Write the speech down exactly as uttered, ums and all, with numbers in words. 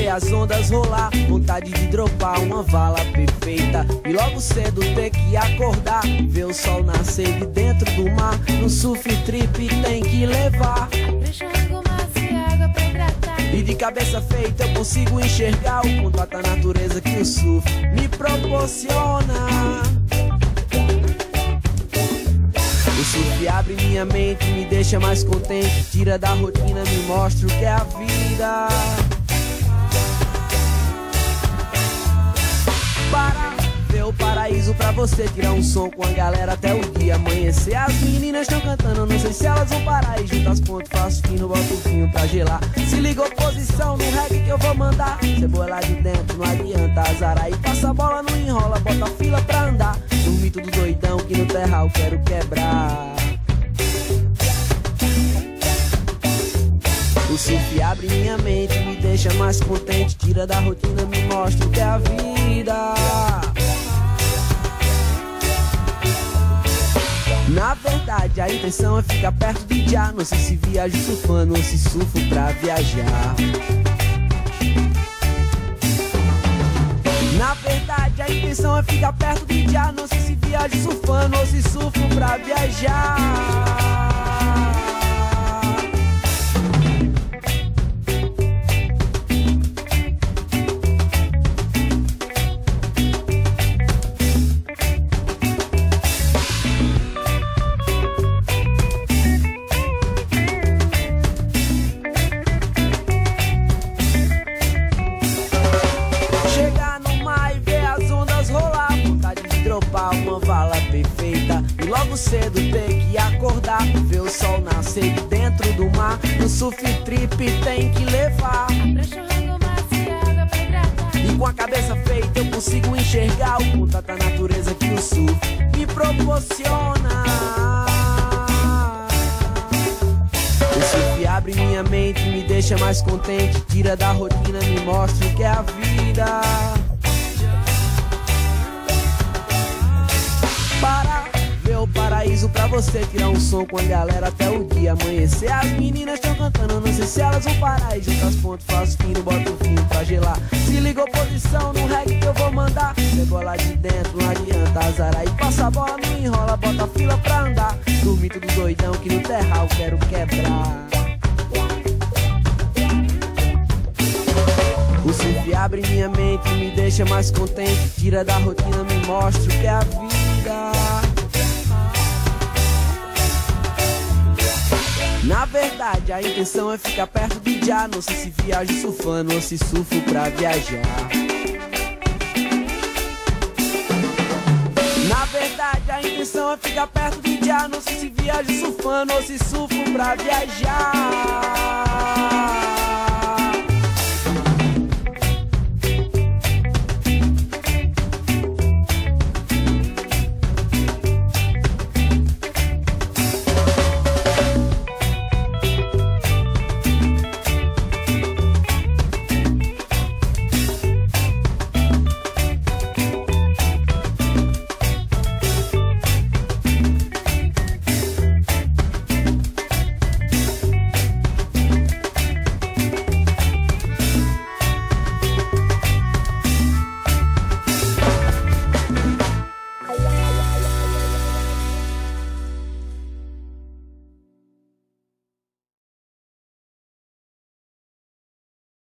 as ondas rolar, vontade de dropar uma vala perfeita e logo cedo ter que acordar, ver o sol nascer de dentro do mar. No surf trip tem que levar e de cabeça feita eu consigo enxergar o contato à natureza que o surf me proporciona. O surf abre minha mente, me deixa mais contente, tira da rotina, me mostra o que é a vida. Para ver o paraíso pra você, tirar um som com a galera até o dia amanhecer. As meninas estão cantando, não sei se elas vão parar, e junto as pontas faço fino, boto o vinho pra gelar. Se liga oposição no reggae que eu vou mandar, cebola lá de dentro, não adianta azarar. E passa a bola, não enrola, bota a fila pra andar. Dormi tudo doidão que no terral quero quebrar. O surf abre minha mente, me deixa mais contente, tira da rotina, me mostra o que é a vida. Na verdade a intenção é ficar perto de já, não sei se viajo surfando ou se surfo pra viajar. Na verdade a intenção é ficar perto de já, não sei se viajo surfando ou se surfo pra viajar. Uma vala perfeita e logo cedo ter que acordar, ver o sol nascer de dentro do mar. No surf trip tem que levar e com a cabeça feita eu consigo enxergar o contato da natureza que o surf me proporciona. O surf abre minha mente, me deixa mais contente, tira da rotina, me mostra o que é a vida. Para ver o paraíso pra você, tirar um som com a galera até o dia amanhecer. As meninas estão cantando, não sei se elas vão parar, e junto as pontas faço fino, boto o vinho pra gelar. Se liga oposição no reggae que eu vou mandar, cebola lá de dentro, não adianta azarar. E passa a bola, não enrola, bota a fila pra andar. Dormi tudo doidão que no terral quero quebrar. O surf abre minha mente, me deixa mais contente, tira da rotina, me mostra o que é a vida. Na verdade a intenção é ficar perto de já, não sei se viajo surfando ou se surfo pra viajar. Na verdade a intenção é ficar perto de já, não sei se viajo surfando ou se surfo pra viajar.